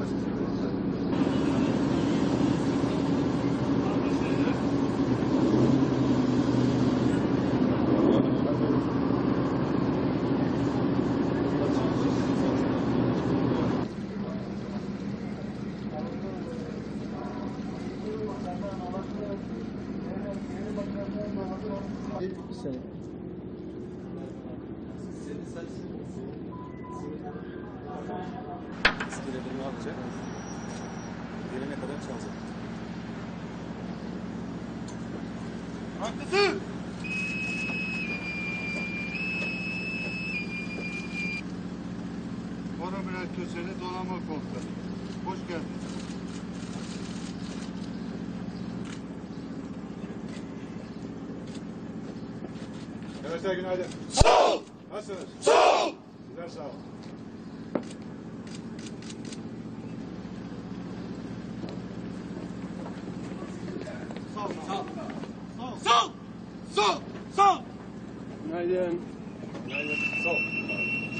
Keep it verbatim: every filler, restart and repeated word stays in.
Bir sene. İskelelerini alacak. Gelene kadar çalacak. Haklısın. Koramüler Köseli Donanma Komutanı. Hoş geldin. Arkadaşlar günaydın. Sağ ol. Nasılsınız? Sağ ol. Sizler sağ olun. Sağ ol. Sağ ol. Sağ ol. Sağ ol. Sağ ol. Günaydın. Günaydın. Sağ olun.